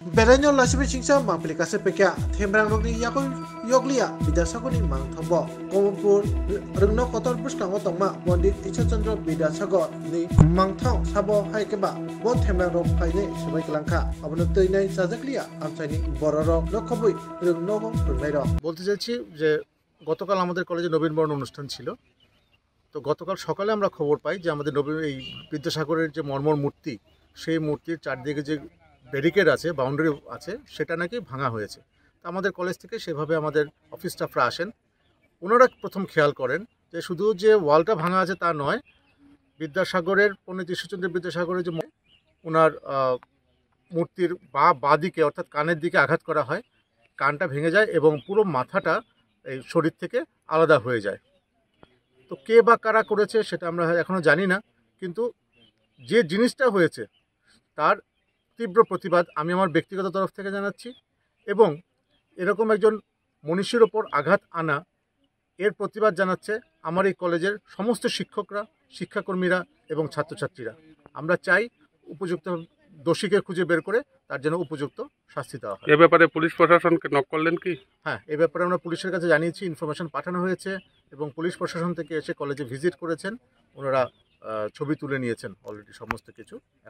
Berenyo lasibi singsa maplikasi pekya thembrang rokni yakoi yoglia Bidasagoni mang thombo Komopur rungno kotor buskango tongma Bondit Ishachandra Bidasagar ni mangthang sabo haikeba bon thembrang rok phaine subai kelangka abono teinai sajaklia amsaini bororo lokobui rungno rungnairo বলতে চাইছি যে গতকাল আমাদের কলেজে নবীনবরণ অনুষ্ঠান ছিল। তো গতকাল সকালে আমরা খবর পাই যে আমাদের এই বিদ্যাসাগরের যে মর্মর মূর্তি, সেই মূর্তির চারদিকে যে ব্যারিকেড আছে, বাউন্ডারি আছে, সেটা নাকি ভাঙা হয়েছে। তো আমাদের কলেজ থেকে সেভাবে আমাদের অফিস স্টাফরা আসেন। ওনারা প্রথম খেয়াল করেন যে শুধু যে ওয়ালটা ভাঙা আছে তা নয়, বিদ্যাসাগরের পণ্ডিত ঈশ্বরচন্দ্র বিদ্যাসাগরের যে ওনার মূর্তির বাঁ দিকে অর্থাৎ কানের দিকে আঘাত করা হয়, কানটা ভেঙে যায় এবং পুরো মাথাটা এই শরীর থেকে আলাদা হয়ে যায়। তো কে বা কারা করেছে সেটা আমরা এখনও জানি না, কিন্তু যে জিনিসটা হয়েছে তার তীব্র প্রতিবাদ আমি আমার ব্যক্তিগত তরফ থেকে জানাচ্ছি, এবং এরকম একজন মনীষীর ওপর আঘাত আনা, এর প্রতিবাদ জানাচ্ছে আমার এই কলেজের সমস্ত শিক্ষকরা, শিক্ষাকর্মীরা এবং ছাত্রছাত্রীরা। আমরা চাই উপযুক্ত দোষীকে খুঁজে বের করে তার জন্য উপযুক্ত শাস্তি দেওয়া হয়। এ ব্যাপারে পুলিশ প্রশাসনকে নক করলেন কি? হ্যাঁ, এ ব্যাপারে আমরা পুলিশের কাছে জানিয়েছি, ইনফরমেশন পাঠানো হয়েছে এবং পুলিশ প্রশাসন থেকে এসে কলেজে ভিজিট করেছেন। ওনারা ছবি তুলে নিয়েছেন অলরেডি সমস্ত কিছু।